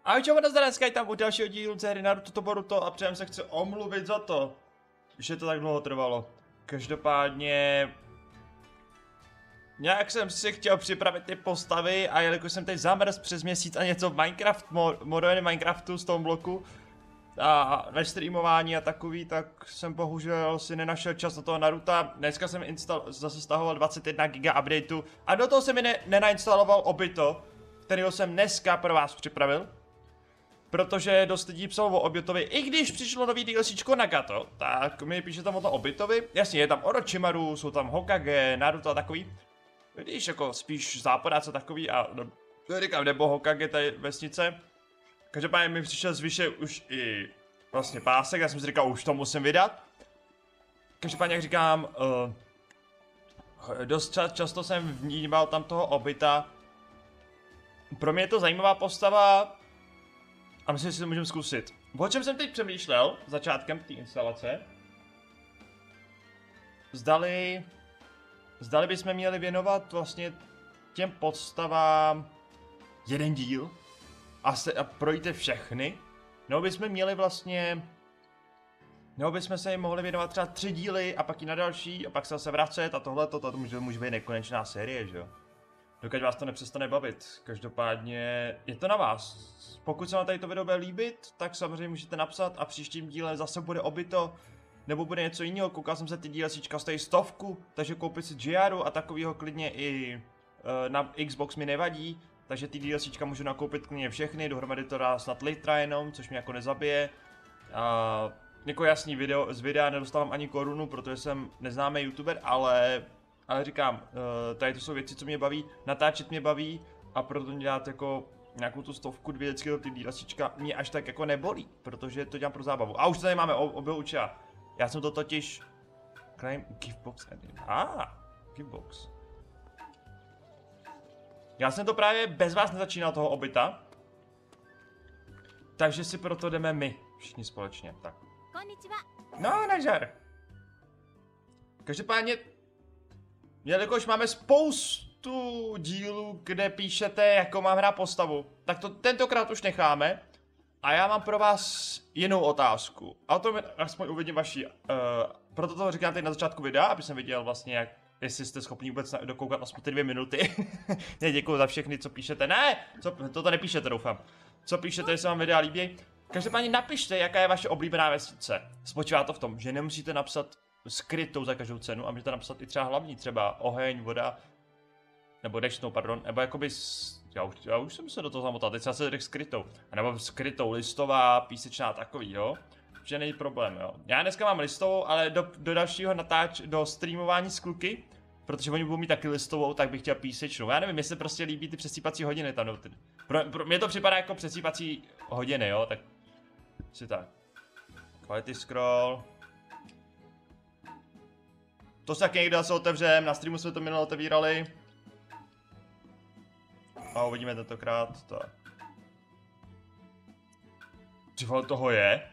Ahoj čau, dneska tam u dalšího dílu z hry Naruto Boruto a předem se chci omluvit za to, že to tak dlouho trvalo. Každopádně nějak jsem si chtěl připravit ty postavy a jelikož jsem teď zamrz přes měsíc a něco v modově Minecraftu z toho bloku a ve streamování a takový, tak jsem bohužel si nenašel čas do toho Naruta. Dneska jsem zase stahoval 21 GB updateu a do toho se mi nenainstaloval Obito, kterýho jsem dneska pro vás připravil. Protože dost lidí psalo o Obitovi, i když přišlo nový DLCčko Nagato, tak mi píše tam o tom Obitovi. Jasně, je tam Orochimaru, jsou tam Hokage, Naruto a takový. Když jako spíš západáce takový a říkám, nebo Hokage tady vesnice. Každopádně mi přišel zvyšek už i vlastně pásek, já jsem si říkal, už to musím vydat. Každopádně jak říkám, dost často jsem vnímal tam toho Obita. Pro mě je to zajímavá postava. A myslím, že si to můžeme zkusit. O čem jsem teď přemýšlel začátkem té instalace? Zdali bychom měli věnovat vlastně těm postavám jeden díl a projít je všechny. Nebo bychom měli vlastně... Nebo bychom se jim mohli věnovat třeba 3 díly a pak i na další a pak se zase vracet a tohleto, to může být nekonečná série, že jo? Dokud vás to nepřestane bavit. Každopádně je to na vás. Pokud se vám tady to video bude líbit, tak samozřejmě můžete napsat a příštím díle zase bude Obito, nebo bude něco jiného. Koukal jsem se, ty DLCčka stojí 100, takže koupit si Giaru a takovýho klidně i na Xbox mi nevadí. Takže ty DLCčka můžu nakoupit klidně všechny, dohromady to dá snad litra jenom, což mě jako nezabije. Jako jasný video, z videa nedostávám ani korunu, protože jsem neznámý youtuber, ale říkám, tady to jsou věci, co mě baví, natáčet mě baví a proto mě dělat jako nějakou tu 100, 200 do ty DLCčka mě až tak jako nebolí, protože to dělám pro zábavu. A už tady máme obě Uchiha. Já jsem to totiž... Claim Giftbox Edit. Giftbox. Já jsem to právě bez vás nezačínal toho Obita. Takže si proto jdeme my, všichni společně, tak. No, nažar. Každopádně, jelikož máme spoustu dílů, kde píšete, jakou mám hrát postavu, tak to tentokrát už necháme. A já mám pro vás jinou otázku. A o tom aspoň uvidím vaši. Proto to říkám teď na začátku videa, aby jsem viděl vlastně, jestli jste schopni vůbec dokoukat aspoň ty 2 minuty. Ne, děkuju za všechny, co píšete. Ne, toto nepíšete, doufám. Co píšete, jestli vám videa líbí. Každopádně napište, jaká je vaše oblíbená vesnice. Spočívá to v tom, že nemusíte napsat skrytou za každou cenu a můžete napsat i třeba hlavní, třeba oheň, voda, nebo dešnou, pardon, nebo jakoby, já už jsem se do toho zamotal, teď se řekl skrytou, nebo skrytou, listová, písečná, takový, jo, že není problém, jo. Já dneska mám listovou, ale do dalšího do streamování s kluky, protože oni budou mít taky listovou, tak bych chtěl písečnou, já nevím, jestli prostě líbí ty přesýpací hodiny tam, pro mě to připadá jako přesýpací hodiny, jo, tak si tak, quality scroll. To se taky někdo zase otevřem, na streamu jsme to minule otevírali. A uvidíme tentokrát, tak. Ty vole, toho je?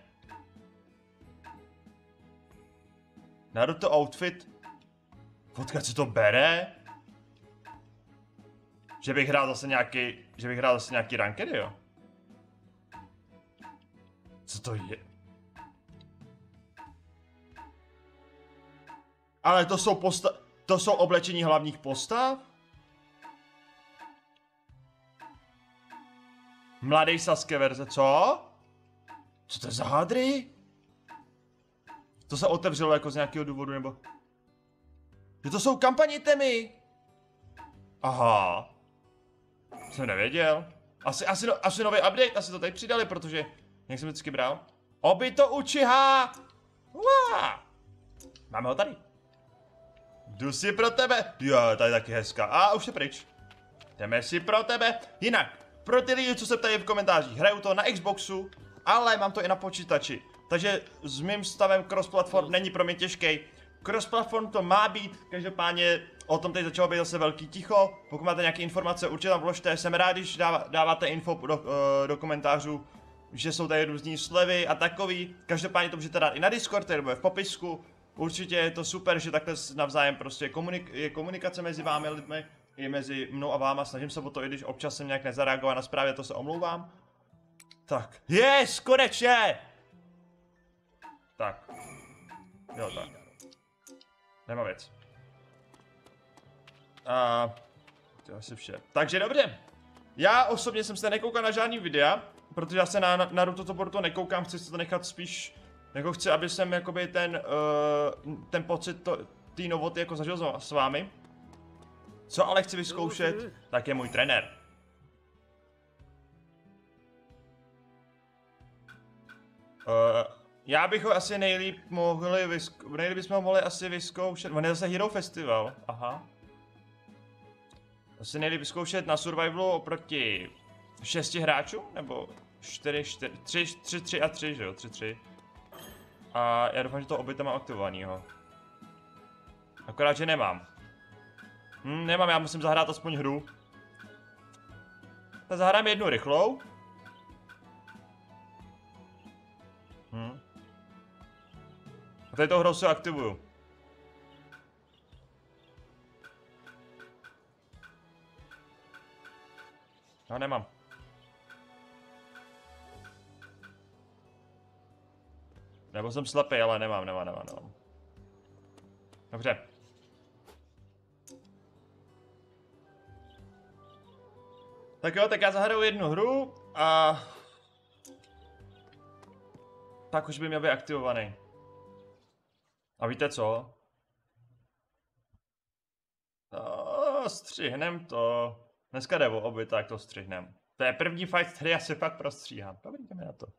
Naruto outfit? Odkud se to bere? Že bych hrál zase nějaký rankedy, jo? Co to je? Ale to jsou oblečení hlavních postav? Mladý Sasuke verze, co? Co to je za hadry? To se otevřelo jako z nějakého důvodu, nebo... Že to jsou kampaní temy! Aha. Jsem nevěděl. Asi nový update, asi to tady přidali, protože... Jak jsem vždycky bral? Obito Uchiha! Uá! Máme ho tady. Jdu si pro tebe. Jo, tady taky hezká. A už je pryč. Jdeme si pro tebe. Jinak, pro ty lidi, co se ptají v komentářích, hraju to na Xboxu, ale mám to i na počítači. Takže s mým stavem cross-platform není pro mě těžký. Cross-platform to má být, každopádně o tom teď začalo být zase velký ticho. Pokud máte nějaké informace, určitě tam vložte. Jsem rád, když dáváte info do komentářů, že jsou tady různý slevy a takový. Každopádně to můžete dát i na Discord, který bude v popisku. Určitě je to super, že takhle navzájem prostě je komunikace mezi vámi lidmi, i mezi mnou a váma. Snažím se o to, i když občas jsem nějak nezareagoval na zprávy, to se omlouvám. Tak, yes, konečně! Tak. Jo, tak. Nemá věc. A to je asi vše. Takže dobře. Já osobně jsem se nekoukal na žádný videa, protože já se na Naruto to Boruto nekoukám, chci si to nechat spíš, jako chci, aby jsem jakoby ten pocit té novoty jako zažil s vámi. Co ale chci vyzkoušet, tak je můj trenér. Já bych ho asi nejlíp bychom ho mohli asi vyzkoušet, on je zase Hero Festival, aha. Asi nejlíp vyzkoušet na survivalu oproti 6 hráčům, nebo 3 a 3, že jo, 3. A já doufám, že to oběta mám aktivovanýho. Akorát, že nemám. Nemám, já musím zahrát aspoň hru. Tak zahrám jednu rychlou. A tady to hrou se aktivuju. Já nemám. Nebo jsem slepý, ale nemám. Dobře. Tak jo, tak já zahraju jednu hru a... Tak už by měl být aktivovaný. A víte co? Střihnem to. Dneska jde o oby, tak to střihnem. To je první fight, který já si fakt prostříhám. Dobrýte mi na to.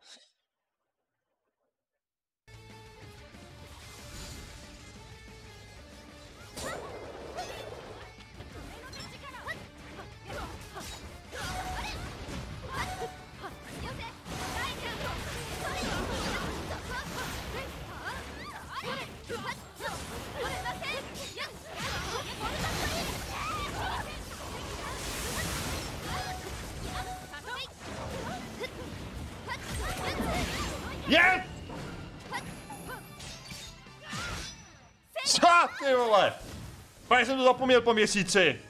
Yes! Co ty vole? Pane, jsem to zapomněl po měsíci.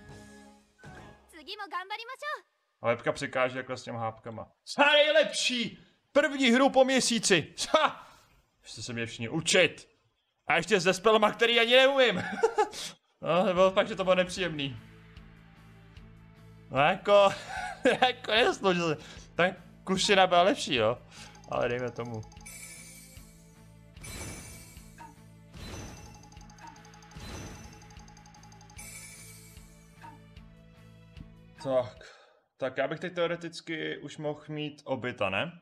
A webka překáže jako s těma hápkama. Co nejlepší? První hru po měsíci. Ještě se mě všichni učit. A ještě se spelama, který ani neumím. No, nebo fakt, že to bylo nepříjemný. No jako jasno, že ta kuština byla lepší, jo. Ale dejme tomu. Tak já bych teď teoreticky už mohl mít obita, ne?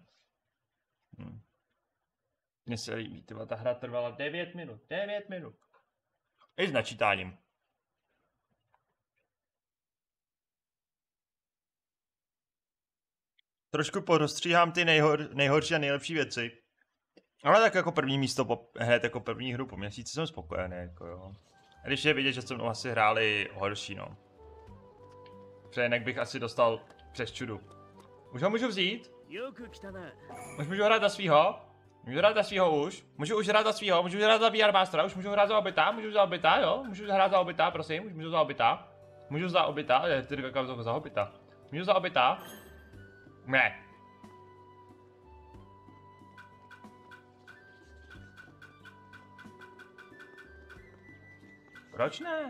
Mně se líbí, ta hra trvala 9 minut, 9 minut. I s načítáním. Trošku porozstříhám ty nejhorší a nejlepší věci. Ale tak jako první místo hned jako první hru po měsíci jsem spokojený, jako jo. A když je vidět, že jsme asi hráli horší, no. Protože jinak bych asi dostal přes čudu. Už ho můžu vzít? Už můžu hrát za svýho? Můžu hrát za svýho už? Můžu už hrát za svýho? Můžu hrát za VR Mastera? Už můžu hrát za obita? Můžu za obita, jo? Můžu hrát za obita, prosím? Už můžu za obita? Můžu za obita? Ty za obita. Můžu za obita? Ne. Proč ne?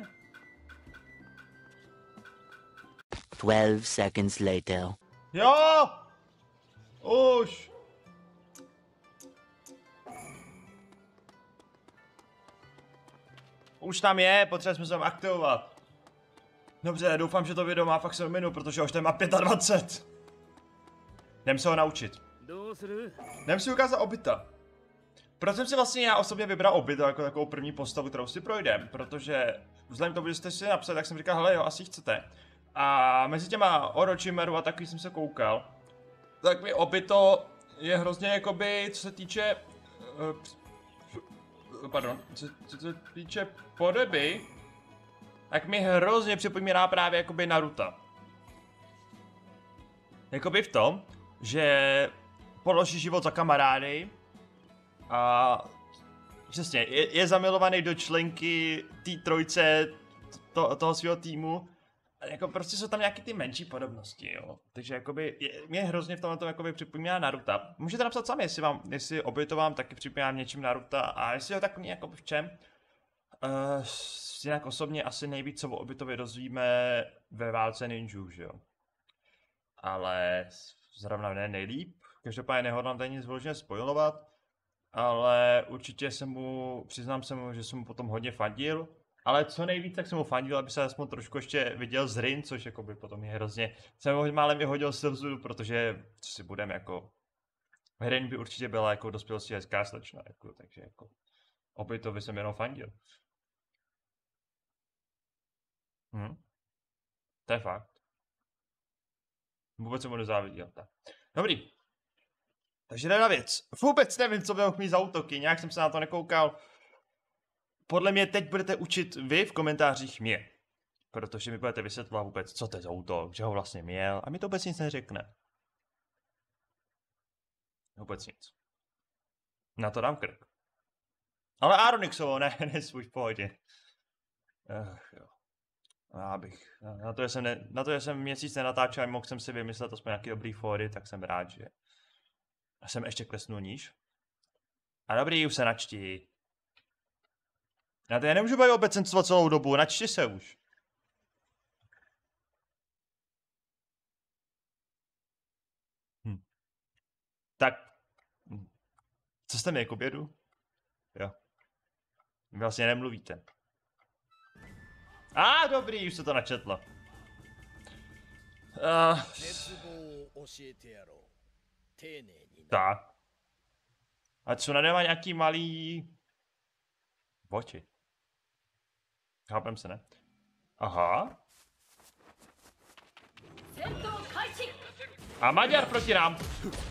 12 seconds later. Jo! Už! Už tam je, potřebujeme se tam aktivovat. Dobře, doufám, že to video má fakt 7 minut, protože už tady má 25. Jdem se ho naučit. Jdem si ukázat obita. Proč jsem si vlastně já osobně vybral obita jako takovou první postavu, kterou si projdem, protože vzhledem k tomu, že jste si napsali, tak jsem říkal, hele jo, asi chcete. A mezi těma Orochimaru a takový jsem se koukal. Tak mi obito je hrozně jakoby, co se týče... co se týče podoby, tak mi hrozně připomíná právě jakoby Naruto. Jakoby v tom, že položí život za kamarády a přesně, je zamilovaný do členky té trojce toho svého týmu jako prostě jsou tam nějaké ty menší podobnosti, jo. Takže jakoby, mě hrozně v tomhle jakoby připomíná Naruto. Můžete napsat sami, jestli obě to vám taky připomíná něčím Naruto a jestli ho tak nějak v čem. Jinak osobně asi nejvíc, co o Obitovi dozvíme ve válce ninjů, že jo. Ale zrovna ne nejlíp. Každopádně nehodlám tady nic vložně spojovat. Ale určitě přiznám se mu, že jsem mu potom hodně fandil. Ale co nejvíc, tak jsem mu fandil, aby se aspoň trošku ještě viděl z Rin, což jakoby potom je hrozně... Jsem ho málem vyhodil z vzudu, protože, co si budem, jako... Rin by určitě byla jako dospělosti hezká slečna, jako, takže jako... Obitovi jsem jenom fandil. To je fakt. Vůbec jsem mu nezáviděl. Tak. Dobrý. Takže jdeme na věc. Vůbec nevím, co by mohl mít za útoky, nějak jsem se na to nekoukal. Podle mě teď budete učit vy v komentářích mě. Protože mi budete vysvětlovat vůbec, co to je za útok, že ho vlastně měl a mi to vůbec nic neřekne. Vůbec nic. Na to dám krk. Ale Aronixovo, ne svůj v pohodě. Jo. Na to, že jsem měsíc nenatáčel a mohl jsem si vymyslet aspoň nějaký dobrý fóry, tak jsem rád, že jsem ještě klesnul níž. A dobrý, už se načti. Já tady nemůžu být obecenstvo celou dobu, načti se už. Tak, co jste mi k obědu? Jo. Vy vlastně nemluvíte. Dobrý, už se to načetlo. Tak. A co nadává nějaký malý... oči. Chápem se, ne? Aha. A Maďar proti nám.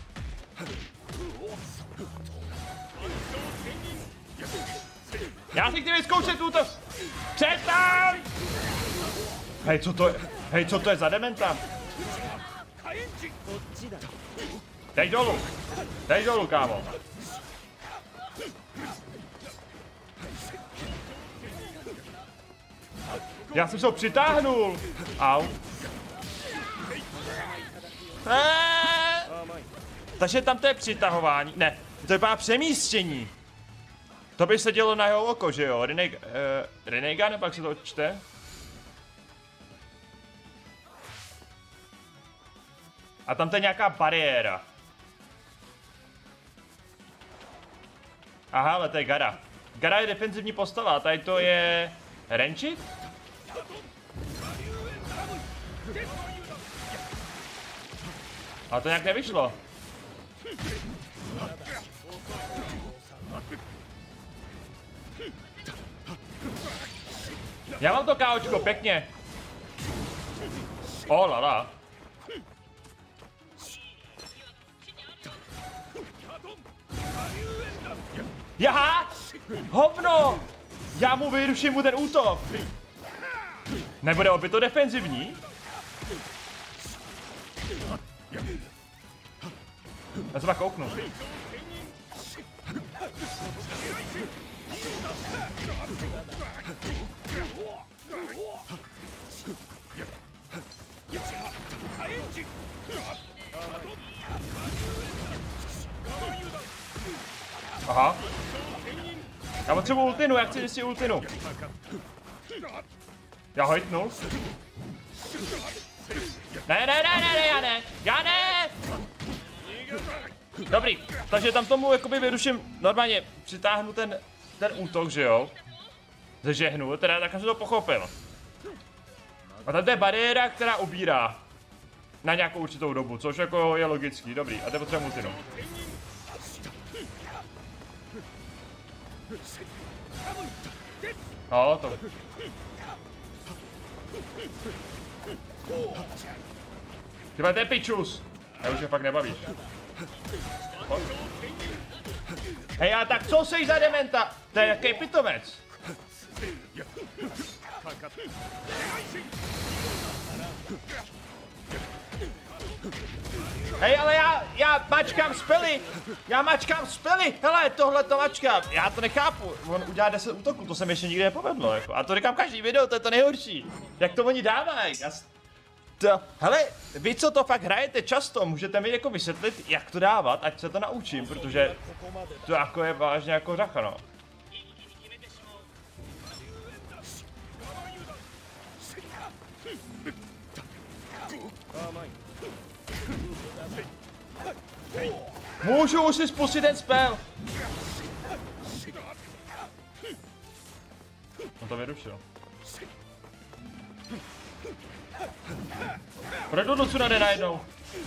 Já si chci vyzkoušet útok. Přestaň! Hej, co to je za dementa? Dej dolů, kámo. Já jsem se ho přitáhnul. Au. Takže tam to je přitahování. Ne, to je právě přemístění. To by se dělo na jeho oko, že jo? Rinnegan, nebo jak se to čte? A tam to je nějaká bariéra. Aha, ale to je Gara. Gara je defenzivní postava, a tady to je... Renčit? A to nějak nevyšlo. Já mám to káočko, pěkně. Oh lala. Jaha! Hovno! Já mu vyruším mu ten útok. Nebude opět to defenzivní? Já se pak kouknu. Aha. Já potřebuji ultinu, já chci si ultinu. Já ho hitnul. Ne, já ne! Dobrý, takže tam tomu jakoby vyruším, normálně přitáhnu ten útok, že jo? Zežehnu, teda tak jsem to pochopil. A tady je bariéra, která ubírá. Na nějakou určitou dobu, což jako je logický, dobrý, a to potřebuji ultinu. No, to... Tyba, to je pičus! Já už je fakt nebavíš. Hej, a tak co seš za dementa? To je jaký pitomec? Hej, ale já mačkám spely! Já mačkám spely! Hele, tohle to mačkám! Já to nechápu. On udělá 10 útoků, to se mi ještě nikdy nepovedlo, jako. A to říkám každý video, to je to nejhorší. Jak to oni dávají? Hele, vy co to fakt hrajete často, můžete mi jako vysvětlit, jak to dávat, ať se to naučím, protože to jako je vážně jako řacha, no. Můžu už si spustit ten spell. On to vyrušil. Proč do Tsunade najednou?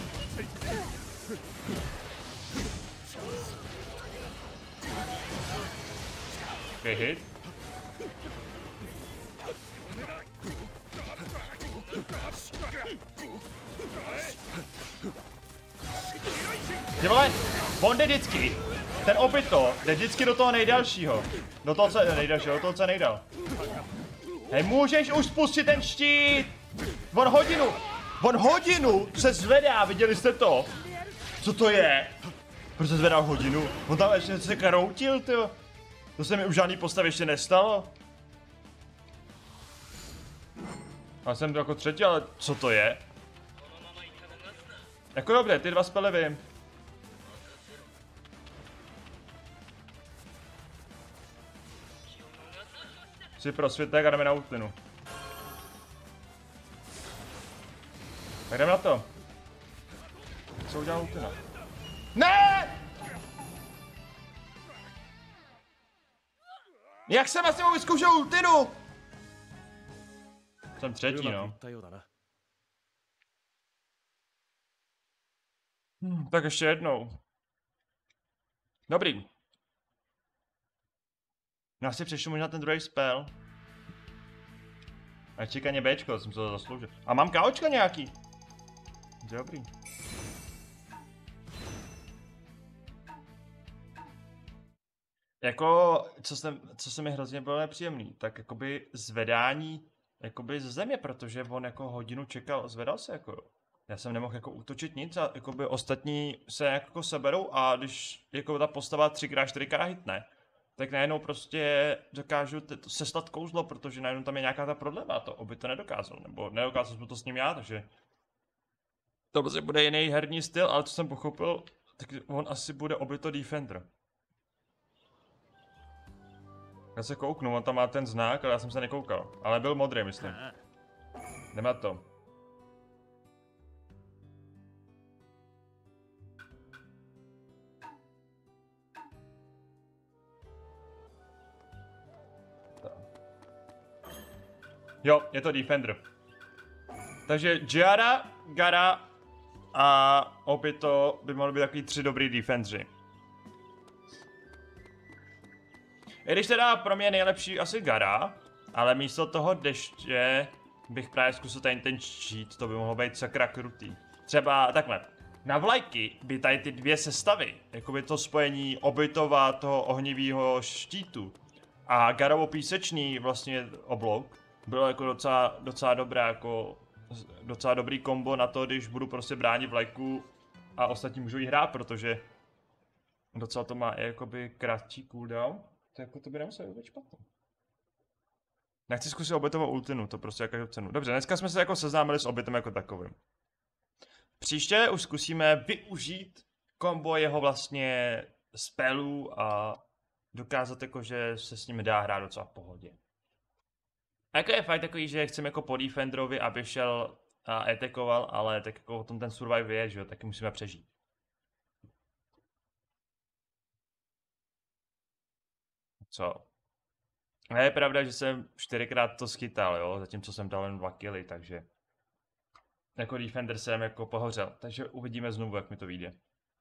Okay, hit. Ty vole, on jde vždycky. Ten Obito jde vždycky do toho nejdelšího. Do toho, co nejdelšího, do toho, co nejdál. Hej, můžeš už spustit ten štít! On hodinu se zvedá, viděli jste to? Co to je? Proč se zvedá hodinu? On tam ještě se kroutil, tyjo. To se mi už žádný postav ještě nestalo. Já jsem to jako třetí, ale co to je? Jako dobré, ty dva spely vím. Si prosvětek a jdeme na útlinu. Tak jdeme na to. Co udělá útlina? Ne! Jak jsem vlastně mohl vyzkoušet ultinu? Jsem třetí, no. Tak ještě jednou. Dobrý. Já si přešlu možná ten druhý spell. A čekaně Bčko, jsem se to zasloužil. A mám KOčka nějaký. Dobrý. Jako, co se mi hrozně bylo nepříjemný, tak jakoby zvedání jakoby z země, protože on jako hodinu čekal, zvedal se jako. Já jsem nemohl jako útočit nic a jakoby ostatní se jako seberou a když jako ta postava 3x, 4x hitne, tak najednou prostě dokážu sestat kouzlo, protože najednou tam je nějaká ta prodleva a to Oby to nedokázal, nebo nedokázal jsem to s ním já, takže to prostě bude jiný herní styl, ale co jsem pochopil, tak on asi bude Obito Defender. Já se kouknu, on tam má ten znak, ale já jsem se nekoukal, ale byl modrý, myslím. Jdeme na to. Jo, je to Defender. Takže Giara, Gara a Obito by mohly být takový 3 dobrý defendři. I když teda pro mě je nejlepší asi Gara, ale místo toho deště bych právě zkusil tady ten cheat, to by mohlo být sakra krutý. Třeba takhle, na vlajky by tady ty dvě sestavy, jako by to spojení Obitova toho ohnivého štítu a Garovo písečný vlastně oblok, bylo jako docela dobré, jako docela dobrý kombo na to, když budu prostě bránit vlajku a ostatní můžou jí hrát, protože docela to má jakoby kratší cooldown, tak jako to by nemuselo být špatně. Nechci zkusit Obitovou ultinu, to prostě jakou cenu. Dobře, dneska jsme se jako seznámili s Obitem jako takovým. Příště už zkusíme využít kombo jeho vlastně spellů a dokázat jako, že se s nimi dá hrát docela v pohodě. A jako je fakt takový, že chceme jako po defenderovi, aby šel a atakoval, ale tak jako o tom ten survive je, že jo, taky musíme přežít. Co? A je pravda, že jsem 4x to schytal, jo, zatímco jsem dal jen 2 killy, takže jako defender jsem jako pohořel, takže uvidíme znovu, jak mi to vyjde.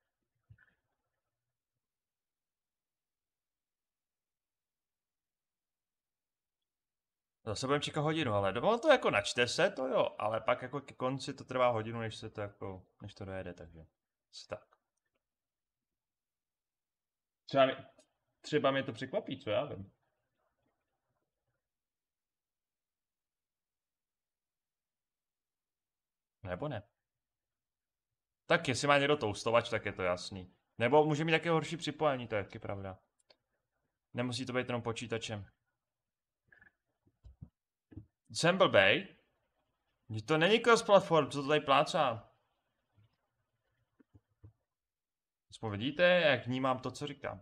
Zase budeme čekat hodinu, ale dovolno to jako načte se, to jo, ale pak jako ke konci to trvá hodinu, než se to jako, než to dojede, takže tak. Třeba mě to překvapí, co já vím. Nebo ne. Tak jestli má někdo toustovač, tak je to jasný. Nebo může mít také horší připojení, to je taky pravda. Nemusí to být jenom počítačem. Jsem blbej. To není cross platform, co to tady plácá. Aspoň vidíte, jak vnímám to, co říkám.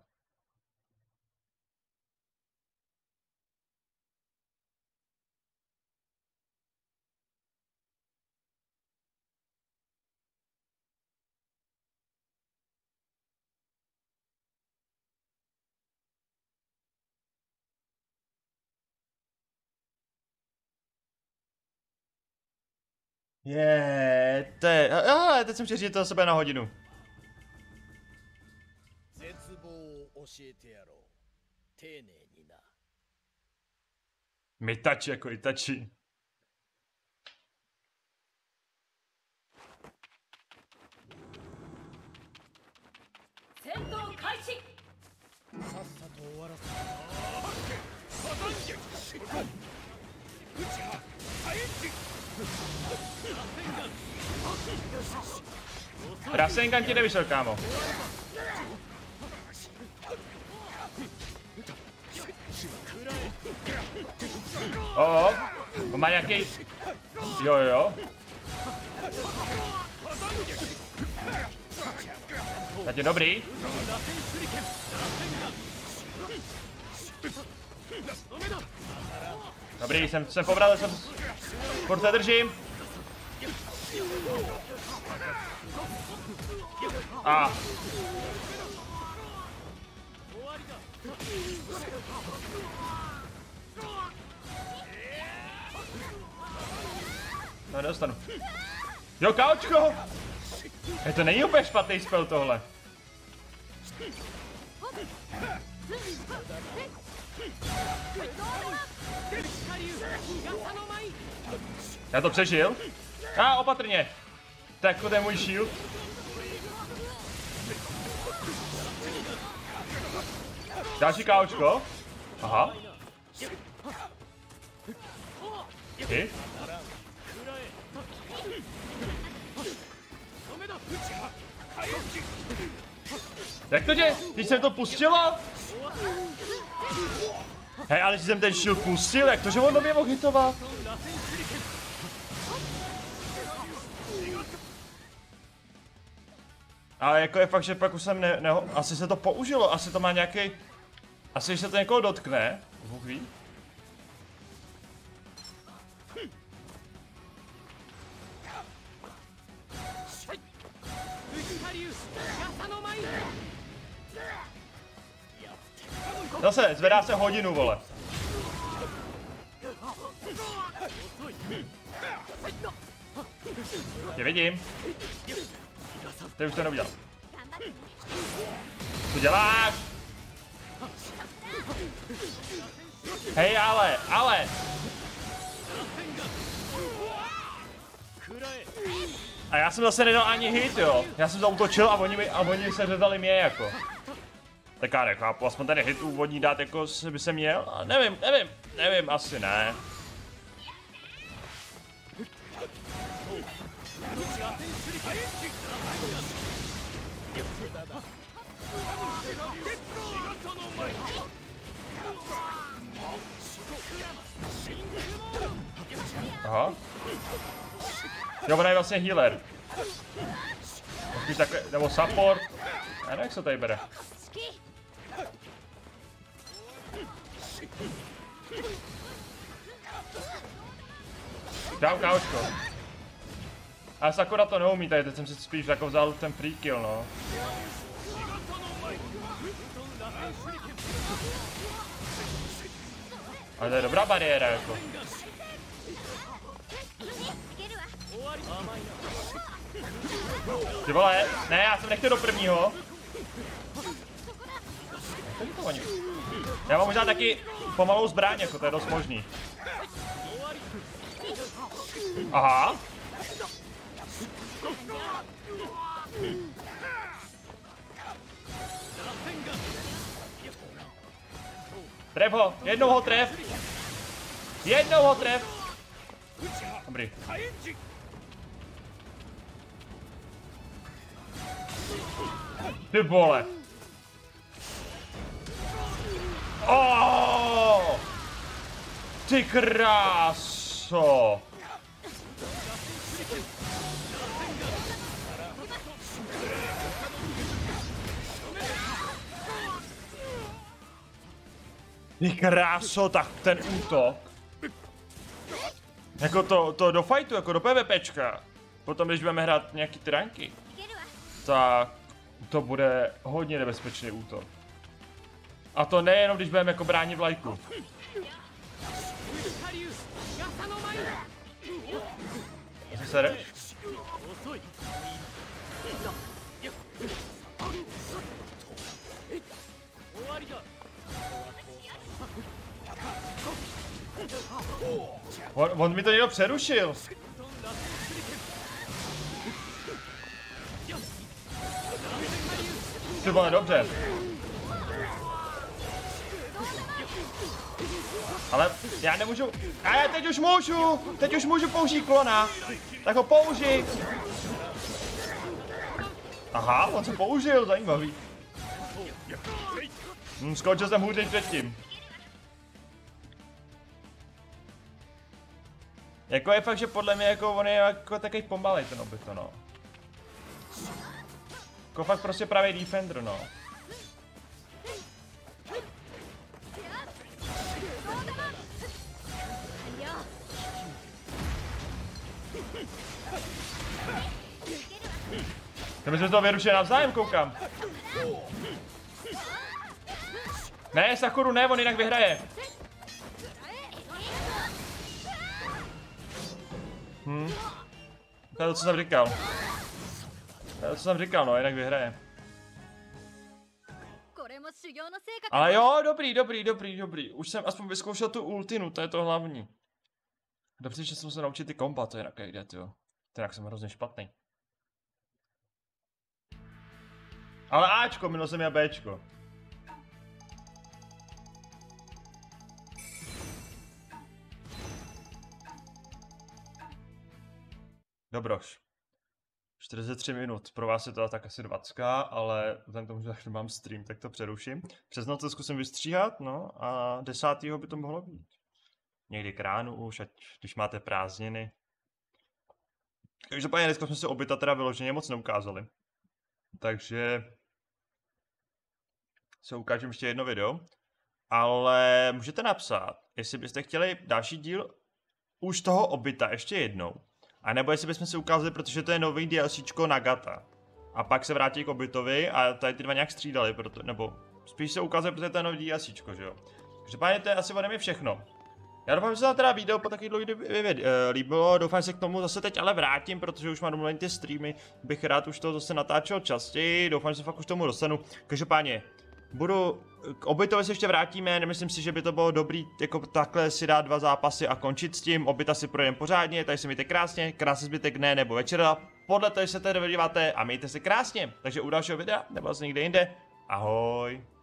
To je... teď jsem chtěl říct to sebe na hodinu. Mitači jako Itachi. Rasengan ti nevyšel, kámo. On má nějaký... Jo. Tak je dobrý. Dobrý, jsem pobral, furt se držím. No, nedostanu. Jo, kaučko! To není úplně špatný spell tohle. Já to přežil? Opatrně. Tak to je můj shield. Další kaučko. Aha. Hit. Jak to děje? Když jsem to pustila? Hej, ale když jsem ten shield pustil, jak to, že on do mě mohl hitovat? Ale jako je fakt, že pak už jsem asi se to použilo, asi to má nějaký... Asi když se to někoho dotkne, Bůh ví. Zase, zvedá se hodinu, vole. Tě vidím. Ty už to neudělal. Co děláš? Hej, ale. A já jsem zase nedal ani hit, jo. Já jsem zautočil a oni se řezali mě jako. Tak já nechápu, aspoň ten hit úvodní dát jako by se měl? A nevím, asi ne. Aha. Jo, ona je vlastně healer. Takhle, nebo support. Já nevím, jak se tady bere. Čau, káočko. A Sakura to neumí tady, teď jsem si spíš jako vzal ten free kill, no. Ale to je dobrá bariéra, jako. Ty vole, ne, já jsem nechtěl do prvního. Já mám možná taky pomalou zbraň, jako to je dost možný. Aha. Tref ho, jednou ho tref. Dobrý. Ty vole. Oh! Ty kráso. Ty kráso, tak ten útok. Jako to do fightu, jako do PvPčka. Potom, když budeme hrát nějaký ty ranky, tak to bude hodně nebezpečný útok. A to nejenom, když budeme jako bránit vlajku. Co se jdeš? On mi to někdo přerušil. Ty vole, dobře. Ale já nemůžu. A já teď už můžu použít klona. Tak ho použij. Aha, on se použil, zajímavý. Skočil jsem hůř než předtím. Jako je fakt, že podle mě jako on je jako takový pomalej ten Obito, no. Jako fakt prostě pravý defender, no. To my jsme to vyrušili navzájem, koukám. Ne, Sakuru, ne, on jinak vyhraje. To je to, co jsem říkal. No, jinak vyhraje. Ale jo, dobrý. Už jsem aspoň vyzkoušel tu ultinu, to je to hlavní. Dobře, že jsem se naučil ty komba, to jinak jde, jo. Jinak jsem hrozně špatný. Ale Ačko, minul jsem já Bčko. Dobroš. 43 minut, pro vás je to tak asi 20, ale vzhledem k tomu, že mám stream, tak to přeruším. Přes noc to zkusím vystříhat, no a 10. by to mohlo být. Někdy k ránu už, ať když máte prázdniny. Každopádně dneska jsme si Obita teda vyloženě moc neukázali. Takže se ukážeme ještě jedno video. Ale můžete napsat, jestli byste chtěli další díl už toho Obita ještě jednou. A nebo jestli bychom si ukázali, protože to je nový DLCčko Nagata. A pak se vrátí k Obitovi a tady ty dva nějak střídali, nebo spíš se ukázali, protože to je nový DLCčko, že jo. Takže páně, to je asi ode mě všechno. Já doufám, že se vám teda video po takový dlouhý líbilo, doufám, že se k tomu zase teď ale vrátím, protože už mám domluvený ty streamy, bych rád už to zase natáčel častěji, doufám, že se fakt už tomu dostanu. Každopádně, k Obitovi se ještě vrátíme, nemyslím si, že by to bylo dobrý jako takhle si dát 2 zápasy a končit s tím, Obita si projdeme pořádně, tady se mějte krásně, krásný zbytek dne nebo večera, podle toho se tady díváte a mějte se krásně, takže u dalšího videa nebo zase někde jinde, ahoj.